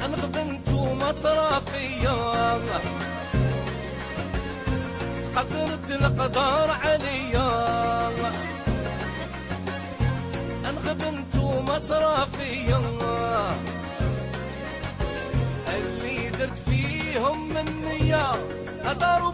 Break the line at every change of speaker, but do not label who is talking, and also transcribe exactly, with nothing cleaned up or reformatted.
انغبنت ومصرفية قدرت القدر عليا انغبنت ومصرفية اللي درت فيهم منية هدر